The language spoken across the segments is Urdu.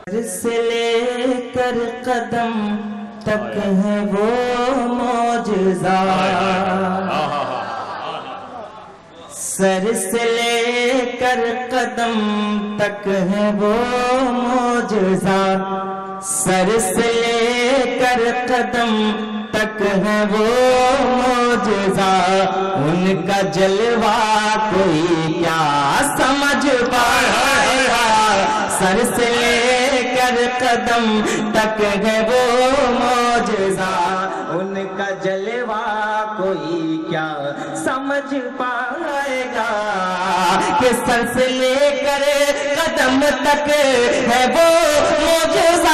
سر سے لے کر قدم تک ہے وہ معجزہ، سر سے لے کر قدم تک ہے وہ معجزہ، سر سے لے کر قدم تک ہے وہ معجزہ، ان کا جلوہ کوئی کیا سمجھ پائے گا، سر سے لے کر قدم تک ہے وہ معجزہ، ان کا جلوہ کوئی کیا سمجھ پائے گا، کہ سر سے لے کر قدم تک ہے وہ معجزہ،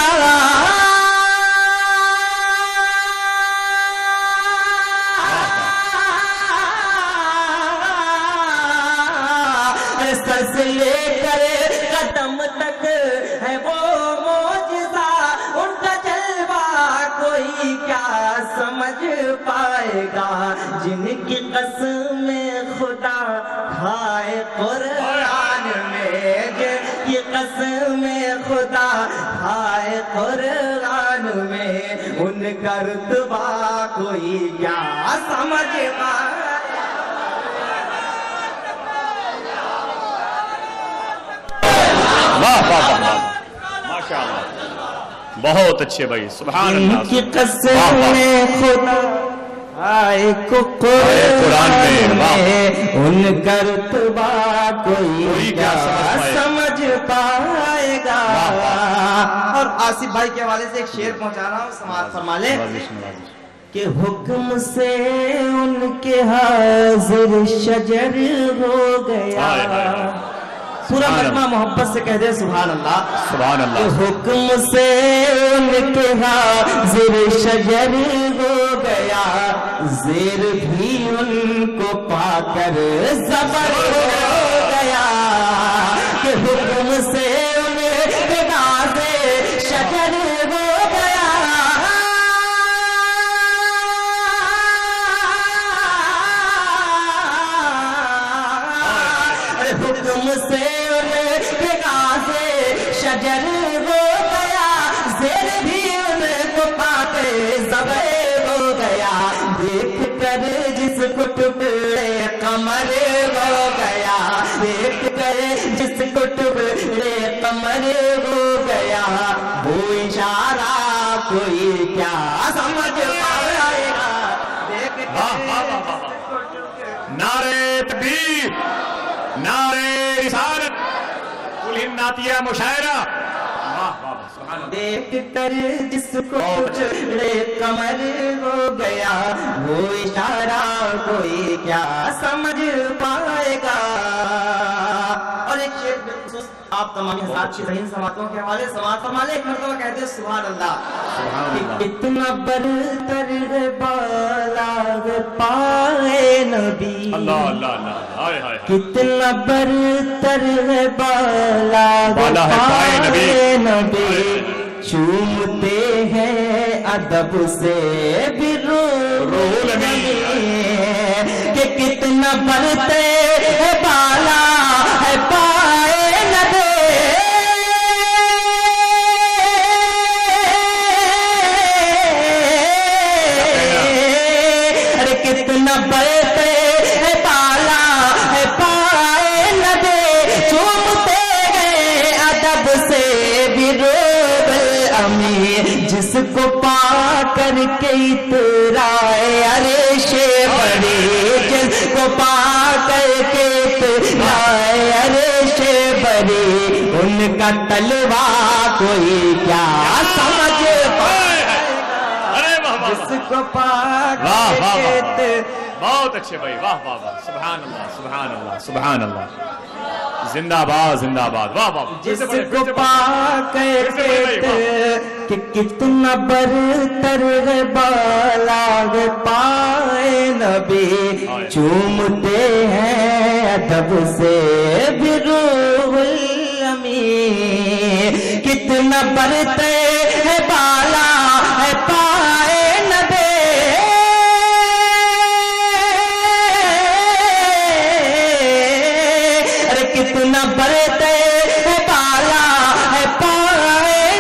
سر سے لے کر قدم تک ہے وہ معجزہ، ان کا جلوہ کوئی کیا سمجھ پائے گا، جن کی قسم خدا کھائے قرآن میں، جن کی قسم خدا کھائے قرآن میں، ان کا رتبہ کوئی کیا سمجھ پائے گا۔ واہ واہ واہ ماشاءاللہ، بہت اچھے بھائی، سبحان اللہ۔ ان کی قسم خدا آئے کو قرآن میں، ان کا رتبہ کوئی کیا سمجھ پائے گا۔ اور آصف بھائی کے حوالے سے ایک شعر پہنچا رہا ہوں، سماعت فرما لیں کہ حکم سے ان کے حاضر شجر ہو گیا، سورہ مجمع محبت سے کہہ دے سبحان اللہ، سبحان اللہ۔ حکم سے ان کے حاضر شجر ہو گیا، زیر بھی ان کو پا کر زبر ہو گیا، کہ حکم سے ان کے حاضر شجر ہو گیا، حکم سے شجر ہو گیا، زیر بھی ان کو پاتے زبر ہو گیا، دیکھ کر جس کو ٹکڑے قمر ہو گیا، دیکھ کر جس کو ٹکڑے قمر ہو گیا، وہ اشارہ کوئی کیا سمجھ پائے گا، دیکھ کر نعرہ تکبیر، نعرہ رسالت، نعتیہ مشاعرہ، دیکھ کر جس کو ٹکڑے قمر ہو گیا، وہ اشارہ کوئی کیا سمجھ پائے گا۔ اور ایک شعر بالخصوص آپ تمام حضرات کی ذہین سماعتوں کے حوالے سماعت فرما لیں، ایک مرتبہ کہتے ہیں سبحان اللہ، کہ اتنا برتر ہے بالاغ پائے نبی، اللہ اللہ اللہ، کتنا برتر ہے بالاغ پائے نبی، چومتے ہیں ادب سے بھی رول میں، کہ کتنا برتر ہے بالا ہے پائے نبی، ارے کتنا برتر ہے بالا ہے پائے نبی، چومتے ہیں ادب سے بھی رول امی، جس کو پا کر کے اترائے عرش بری، جس کو پا کر کے اترائے عرش بری، ان کا تلوہ کوئی کیا سمجھ پائے گا، جس کو پا کر کے بہت اچھے بھائی، واہ واہ واہ، سبحان اللہ سبحان اللہ سبحان اللہ، زندہ باد زندہ باد، واہ واہ، جس کو پا کر کہ کتنا برتر ہے بالاغ پائے نبی، چومتے ہیں ادب سے بھی روح الامین، کتنا برتر ہے بالا ہے پائے نبی، ارے کتنا برتر ہے بالا ہے پائے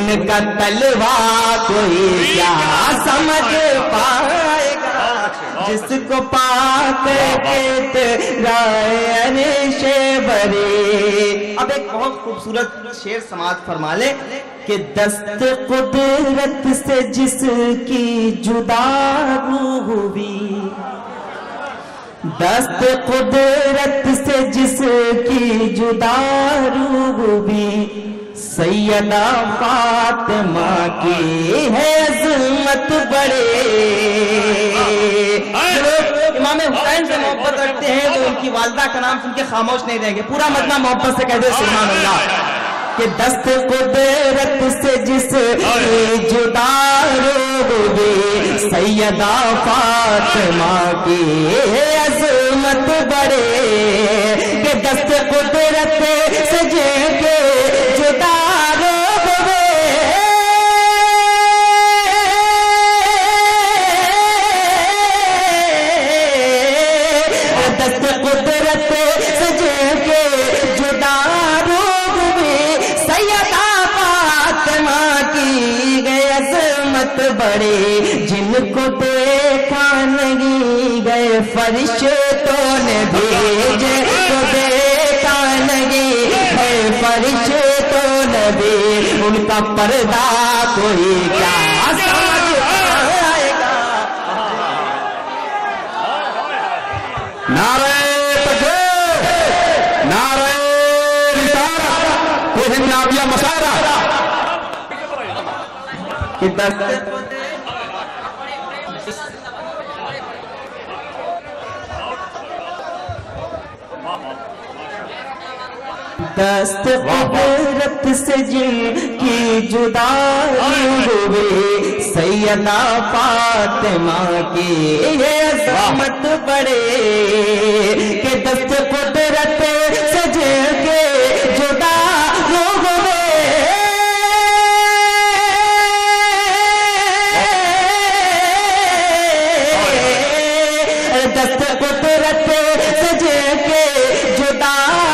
ان کا طلبہ کوئی کیا سمجھ پائے گا جس کو پا کر رائے عرش بری. اب ایک بہت خوبصورت شعر سماعت فرما لے کہ دست قدرت سے جس کی جدا روح ہوئی, دست قدرت سے جس کی جدا روح ہوئی, سیدہ فاطمہ کی ہے عظمت بڑے. امام حسین سے محبت رکھتے ہیں وہ ان کی والدہ کا نام سن کے خاموش نہیں رہیں گے. پورا مجمع محبت سے کہہ دے سبحان اللہ. کہ دست قدرت سے جس کی جدا روح ہوئی, سیدہ فاطمہ کی ہے عظمت بڑے. کہ دست قدرت سے جس کی جدا روح ہوئی, دست قدرت سے جس کی جدا روح ہوئی, سیدہ فاطمہ کی گئے عظمت بڑے. جن کو دیکھا نہیں گئے فرشتوں نے بھیجے, کو دیکھا نہیں گئے فرشتوں نے بھی, ان کا پردہ کوئی کیا سمجھ پائے گا. نعرہ تکبیر, نعرہ رسالت, کوہ نابیہ مسارہ. کہ دست دست قدرت سے جن کی جدا ہوئی, سیدہ فاطمہ کی ہے عظمت بڑے. کہ دست قدرت سے جن کی جدا ہوئی, دست قدرت سے جن کی جدا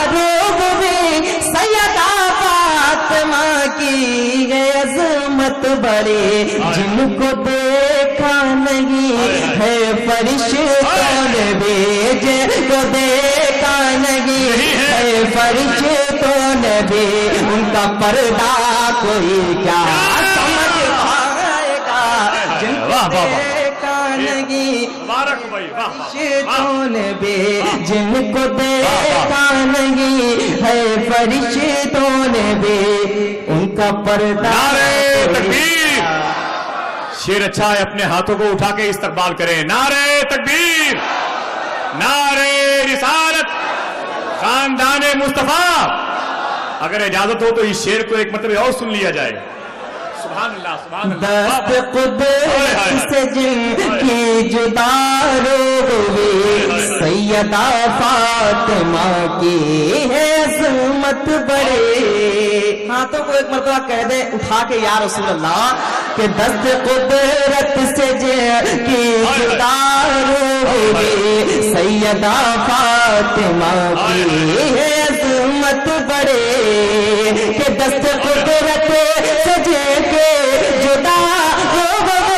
کی عظمت بڑے. جن کو دیکھا نہیں ہے فرشتوں نے بھیجے, کو دیکھا نہیں ہے فرشتوں نے بھی, ان کا پردہ کوئی کیا سمجھ پائے گا. جن کو دیکھا نہیں فرشتوں نے بھی, جن کو دیکھا نہیں ہے فرشتوں نے بھی, ان کا پردہ. نعرہ تکبیر. شیر اچھا ہے, اپنے ہاتھوں کو اٹھا کے استقبال کریں. نعرہ تکبیر, نعرہ رسالت, خاندان مصطفیٰ. اگر اجازت ہو تو اس شعر کو ایک مرتبہ اور سن لیا جائے. سبحان اللہ, سبحان اللہ. دست قدرت سے جن کی جدا ہوئی, سیدہ فاطمہ کی ہے عظمت بڑے. ہاتھوں کو ایک مرتبہ کہہ دے اٹھا کے یا رسول اللہ کہ دست قدرت سے جن کی جدا ہوئی, سیدہ فاطمہ کی ہے عظمت بڑے. کہ دست قدرت سے جن کی جدا ہوئی,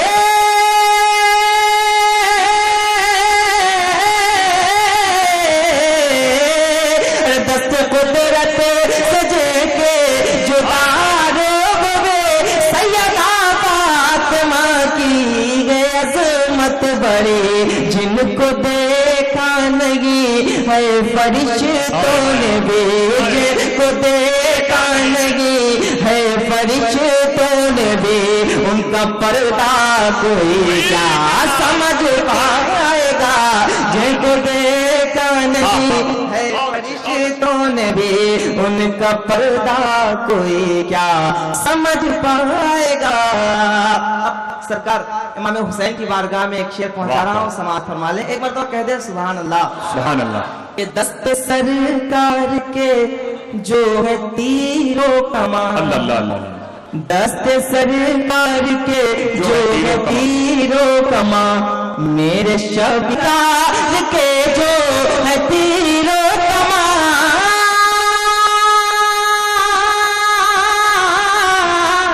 دست قدرت سے جن کی جدا ہوئی, سیدہ فاطمہ کی ہے عظمت بڑے. جن کو دیکھا نہیں ہے فرشتوں نے بھیجے, کو دیکھا نہیں ہے فرشتوں نے بھی, ان کا پردہ کوئی کیا سمجھ پائے گا. جن کو دیکھا نہیں ہے فرشتوں نے بھی, ان کا پردہ کوئی کیا سمجھ پائے گا. اب سرکار امام حسین کی بارگاہ میں ایک شعر پہنچا رہا ہوں, سماعت فرما لیں. ایک مرتبہ کہہ دیں سبحان اللہ, سبحان اللہ. کہ دست سرکار کے جو ہے تیرو کمان, اللہ اللہ اللہ. دست سرکار کے جو ہے تیرو کمان, میرے شبکار کے جو ہے تیرو کمان,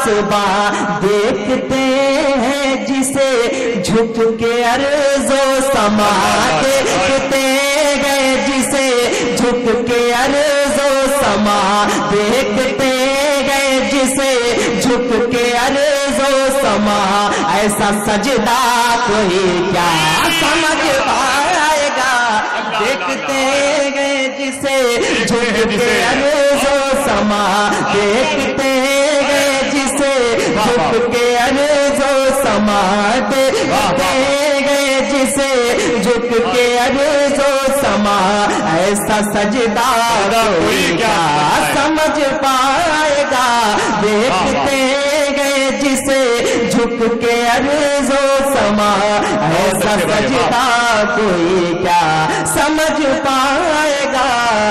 صبح دیکھتے ہیں جسے جھک کے عرض و سما دیکھتے گئے جسے جھک کے عرض و سما دیکھتے گئے جسے جھک کے عرض و سما ایسا سجدہ کوئی کیا سمجھ پائے گا دیکھتے گئے جسے جھک کے عرض و سما دیکھتے گئے جسے جھک کے عرض و سما دیکھتے گئے جسے جھک کے عرض و سما ایسا سجدہ کوئی کیا سمجھ پائے گا دیکھتے گئے جسے جھک کے عرض و سما ایسا سجدہ کوئی کیا سمجھ پائے گا.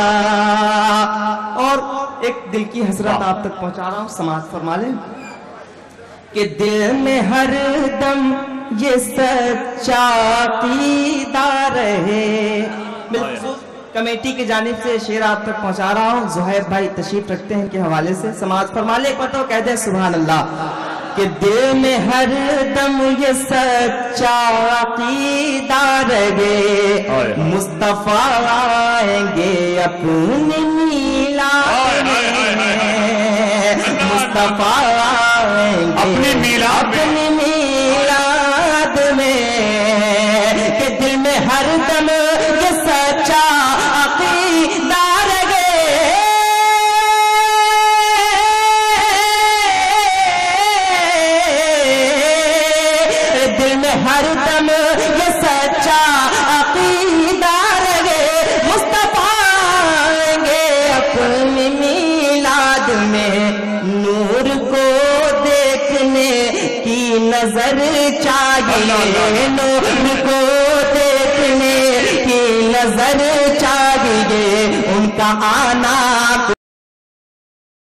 اور ایک دل کی حسرت آپ تک پہنچا رہا ہوں, سماعت فرما لیں کہ دل میں ہر دم یہ سچا عقیدہ رہے. کمیٹی کی جانب سے شعر آپ تک پہنچا رہا ہوں, زہیب بھائی تشریف رکھتے ہیں ان کے حوالے سے, سماعت فرما لیں. ایک بار کہہ دیں سبحان اللہ کہ دل میں ہر دم یہ سچا عقیدہ رہے مصطفیٰ آئیں گے اپنی میلاد میں, مصطفیٰ آئیں گے اپنی میلاد میں, کہ دل میں ہر دم یہ سچا عقیدہ رہے دل میں ہر دم یہ سچا عقیدہ رہے مصطفیٰ آئیں گے اپنی میلاد میں, نور کو دیکھنے کی نظر چاہیے, نور کو دیکھنے کی نظر چاہیے, ان کا آنا